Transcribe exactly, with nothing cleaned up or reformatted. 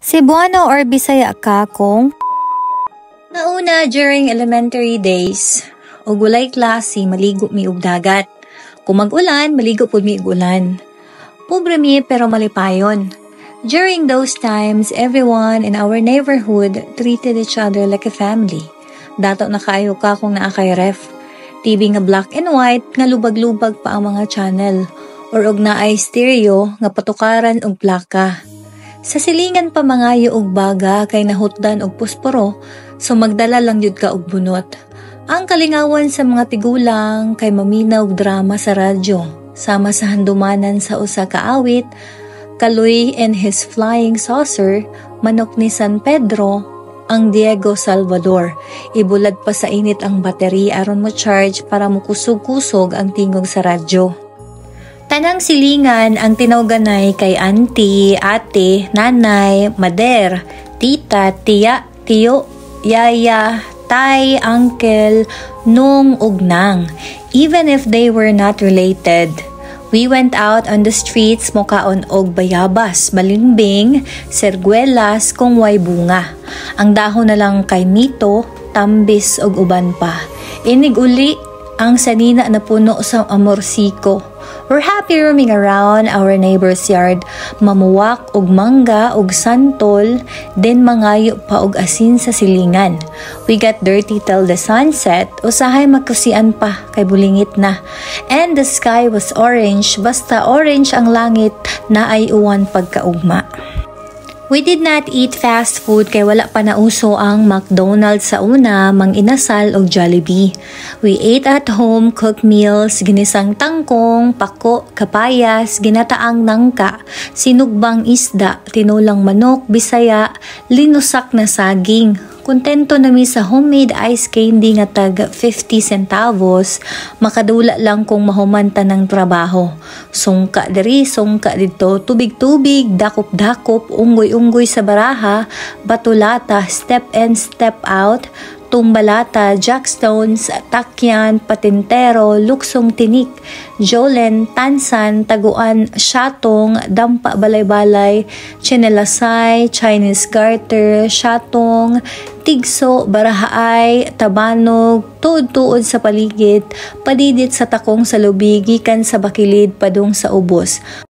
Cebuano or Bisaya ka kung? Nauna during elementary days, og walay klase maligo mi og dagat. Kung mag-ulan, maligo pud mi og ulan. Pobre mi pero malipayon. During those times, everyone in our neighborhood treated each other like a family. Dato na kaayo ka kung naa kay ref. T V nga black and white nga lubag-lubag pa ang mga channel or og naay stereo nga patukaran og plaka. Sa silingan pa mangayo og baga kay nahutdan og pusporo, so magdala lang yun ka og bunot. Ang kalingawan sa mga tigulang kay maminaw og drama sa radyo, sama sa handumanan sa usa ka awit, Kaloy and His Flying Saucer, Manok ni San Pedro, ang Diego Salvador. Ibulad pa sa init ang battery aron mo charge para mukusog-kusog ang tingog sa radyo. Tanang silingan ang tinawganay kay auntie, ate, nanay, mader, tita, tiya, tiyo, yaya, tay, uncle, nung ug nang. Even if they were not related. We went out on the streets mokaon og bayabas, balimbing, sergwelas kung way bunga. Ang dahon na lang kay mito, tambis og uban pa. Inig uli ang sanina na puno sa amorsiko. We're happy roaming around our neighbor's yard, mamuwak og mangga og santol, then mangayo pa og asin sa silingan. We got dirty till the sunset, usahay magkusian pa kay bulingit na. And the sky was orange, basta orange ang langit na ay uwan pagkaugma. We did not eat fast food kay wala pa nauso ang McDonald's sa una, Mang Inasal o Jollibee. We ate at home cooked meals, ginisang tangkong, pako, kapayas, ginataang nangka, sinugbang isda, tinulang manok, bisaya, linusak na saging. Kontento nami sa homemade ice candy nga tag fifty centavos, makadula lang kung mahumanta ng trabaho. Sungka diri, sungka dito, tubig-tubig, dakop-dakop, unggoy-unggoy sa baraha, batulata, step in, step out, tumbalata, jackstones, takyan, patintero, luksong tinik, jolen, tansan, taguan, syatong, dampa balay-balay, chinelasay, Chinese garter, syatong, tigso, barahaay, tabanog, tuod-tuod sa paligid, padidit sa takong sa lubig, gikan sa bakilid padung sa ubos.